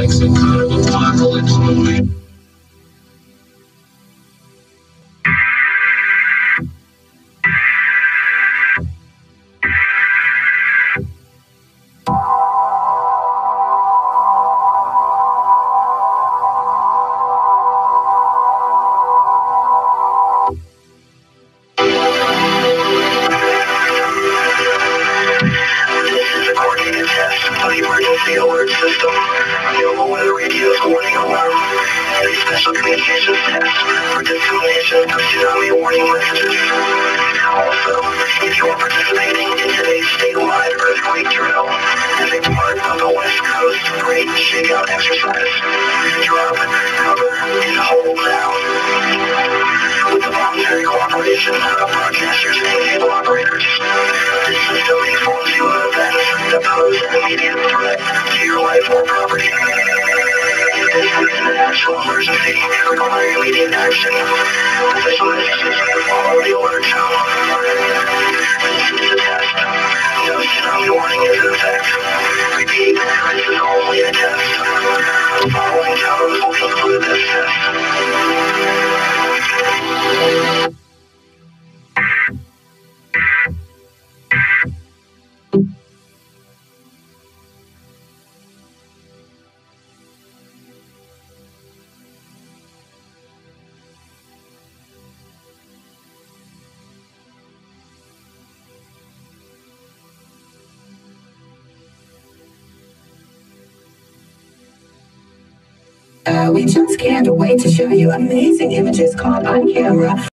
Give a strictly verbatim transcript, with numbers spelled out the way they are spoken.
like some kind of apocalypse movie. The emergency alert system. Available with a radio's warning alarm. And a special communications test for dissemination of tsunami warning messages. Also, if you are participating in today's statewide earthquake drill as a part of the West Coast Great Shakeout exercise, drop, cover, and hold down. With the voluntary cooperation of broadcasters and cable operators, this system informs you of events that pose an immediate threat to your life or property. This is a national emergency requiring immediate action. Official messages follow the alert tone. This is a test. No tsunami warning is in effect. Repeat, this is only a test. The following tones will conclude this test. Uh, we just can't wait to show you amazing images caught on camera